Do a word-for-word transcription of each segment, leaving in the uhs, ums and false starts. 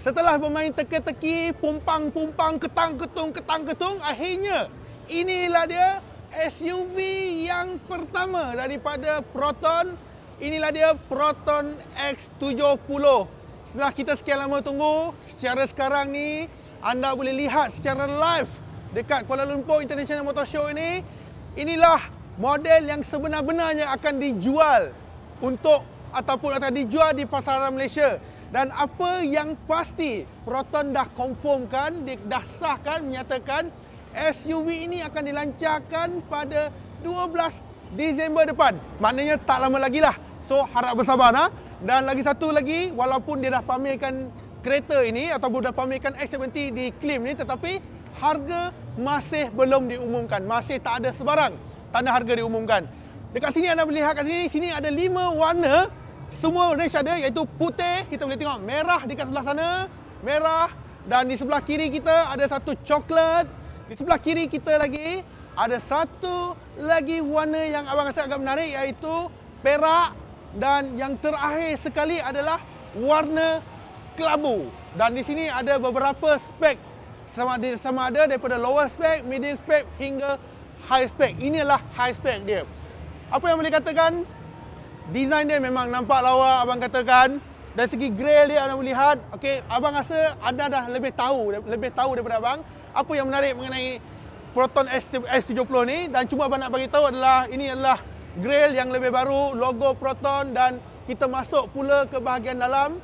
Setelah bermain teka-teki, pumpang-pumpang, ketang-ketung, ketang-ketung, akhirnya inilah dia S U V yang pertama daripada Proton. Inilah dia Proton X tujuh puluh. Setelah kita sekian lama tunggu, secara sekarang ni anda boleh lihat secara live dekat Kuala Lumpur International Motor Show ini. Inilah model yang sebenar-benarnya akan dijual untuk ataupun akan dijual di pasaran Malaysia. Dan apa yang pasti, Proton dah confirmkan, dah sahkan, menyatakan S U V ini akan dilancarkan pada dua belas Disember depan. Maknanya tak lama lagi lah. So, harap bersabar nah. Dan lagi satu lagi, walaupun dia dah pamerkan kereta ini ataupun dah pamerkan X tujuh puluh di Klim ni, tetapi harga masih belum diumumkan. Masih tak ada sebarang tanda harga diumumkan. Dekat sini anda boleh lihat kat sini, sini ada lima warna. Semua range ada, iaitu putih, kita boleh tengok merah dekat sebelah sana, merah, dan di sebelah kiri kita ada satu coklat. Di sebelah kiri kita lagi ada satu lagi warna yang abang rasa agak menarik, iaitu perak, dan yang terakhir sekali adalah warna kelabu. Dan di sini ada beberapa spek, sama ada, sama ada daripada lower spek, medium spek hingga high spek. Ini adalah high spek dia. Apa yang boleh katakan, design dia memang nampak lawa, abang katakan. Dari segi grill dia anda boleh lihat, okey, abang rasa anda dah lebih tahu, lebih tahu daripada abang apa yang menarik mengenai Proton X tujuh puluh ni. Dan cuma abang nak bagi tahu adalah ini adalah grill yang lebih baru, logo Proton, dan kita masuk pula ke bahagian dalam.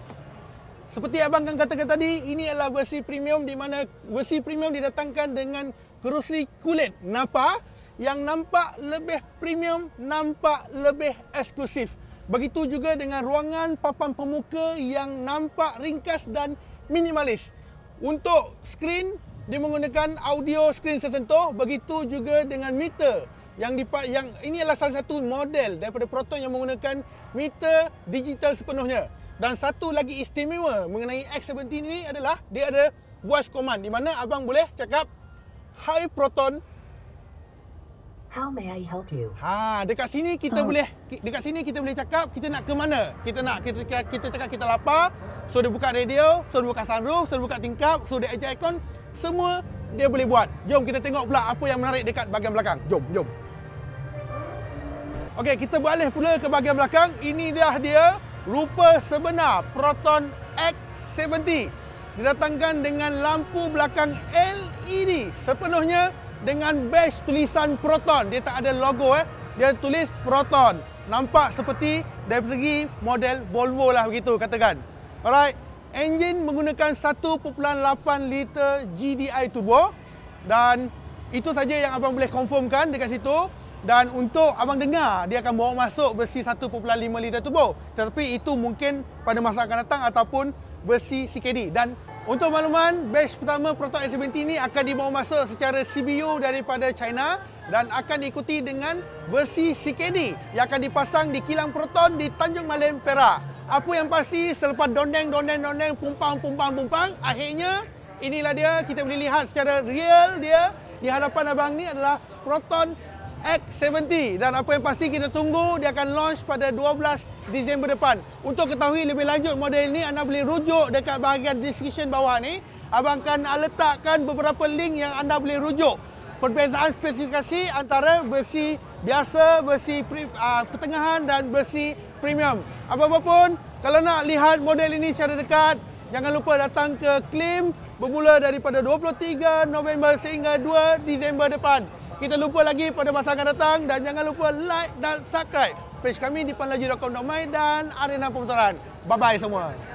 Seperti abang kan katakan tadi, ini adalah versi premium, di mana versi premium didatangkan dengan kerusi kulit Napa yang nampak lebih premium, nampak lebih eksklusif. Begitu juga dengan ruangan papan pemuka yang nampak ringkas dan minimalis. Untuk skrin, dia menggunakan audio skrin tersentuh. Begitu juga dengan meter yang dipa- yang ini adalah salah satu model daripada Proton yang menggunakan meter digital sepenuhnya. Dan satu lagi istimewa mengenai X tujuh puluh ini adalah dia ada voice command, di mana abang boleh cakap, "Hai Proton, how may I help you?" Ha, dekat sini kita Oh. boleh dekat sini kita boleh cakap kita nak ke mana. Kita nak kita kita cakap kita lapar, so dia buka radio, so dia buka sunroof, so dia buka tingkap, so dia adjust aircon, semua dia boleh buat. Jom kita tengok pula apa yang menarik dekat bahagian belakang. Jom, jom. Okey, kita beralih pula ke bahagian belakang. Ini dah dia rupa sebenar Proton X tujuh puluh. Didatangkan dengan lampu belakang L E D sepenuhnya dengan badge tulisan Proton. Dia tak ada logo eh. Dia tulis Proton. Nampak seperti dari segi model Volvo lah begitu katakan. Alright. Enjin menggunakan satu perpuluhan lapan liter G D I turbo. Dan itu saja yang abang boleh confirmkan dekat situ. Dan untuk abang dengar, dia akan bawa masuk versi satu perpuluhan lima liter turbo. Tetapi itu mungkin pada masa akan datang ataupun versi C K D. Dan untuk makluman, batch pertama Proton X tujuh puluh ini akan dibawa masuk secara C B U daripada China dan akan diikuti dengan versi C K D yang akan dipasang di kilang Proton di Tanjung Malim, Perak. Apa yang pasti, selepas dondeng, dondeng, dondeng, pumpang, pumpang, pumpang, akhirnya inilah dia, kita boleh lihat secara real dia di hadapan abang ni adalah Proton X tujuh puluh. Dan apa yang pasti kita tunggu, dia akan launch pada dua belas Disember depan. Untuk ketahui lebih lanjut model ini, anda boleh rujuk dekat bahagian description bawah ni. Abang akan letakkan beberapa link yang anda boleh rujuk. Perbezaan spesifikasi antara versi biasa, versi pre, uh, pertengahan dan versi premium. Apa-apa pun, kalau nak lihat model ini secara dekat, jangan lupa datang ke Klim bermula daripada dua puluh tiga November sehingga dua Disember depan. Kita lupa lagi pada masa akan datang dan jangan lupa like dan subscribe page kami di panlaju dot com dot my dan Arena Pemotoran. Bye-bye semua.